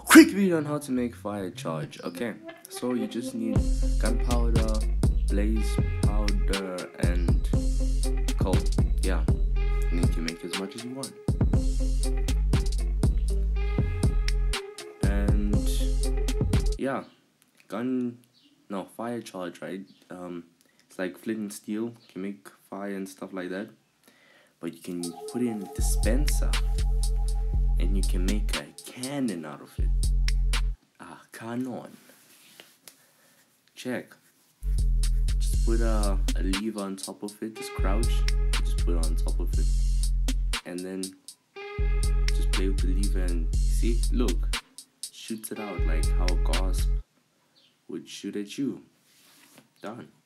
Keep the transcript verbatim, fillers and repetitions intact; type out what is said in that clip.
quick video on how to make fire charge. Okay, so you just need gunpowder, blaze powder, and coal. Yeah, and you can make as much as you want. And yeah, gun, no, fire charge, right? Um, it's like flint and steel. You can make fire and stuff like that. But you can put it in a dispenser, and you can make a cannon out of it. Ah, cannon. Check. Just put a, a lever on top of it. Just crouch. Just put it on top of it, and then just play with the lever and see. Look, shoots it out like how a gasp would shoot at you. Done.